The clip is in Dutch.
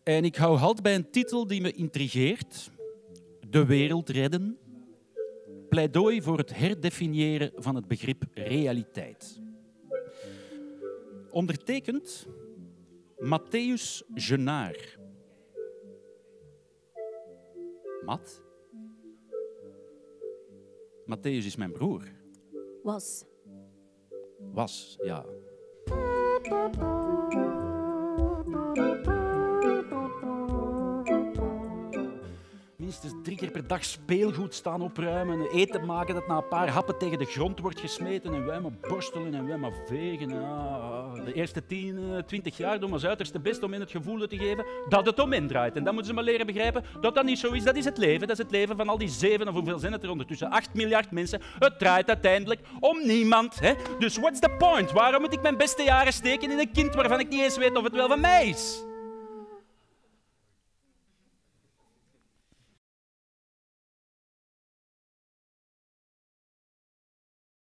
En ik hou halt bij een titel die me intrigeert. De wereld redden. Pleidooi voor het herdefiniëren van het begrip realiteit. Ondertekend Matthäus Genaar. Matt? Matthäus is mijn broer. Was, ja. Minstens 3 keer per dag speelgoed staan opruimen en eten maken dat na een paar happen tegen de grond wordt gesmeten en wij maar borstelen en wij maar vegen. De eerste 10, 20 jaar doen we ons uiterste best om hen het gevoel te geven dat het om hen draait. En dan moeten ze maar leren begrijpen dat dat niet zo is. Dat is het leven. Dat is het leven van al die 7, of hoeveel zijn het er ondertussen? 8 miljard mensen. Het draait uiteindelijk om niemand. Hè? Dus what's the point? Waarom moet ik mijn beste jaren steken in een kind waarvan ik niet eens weet of het wel van mij is?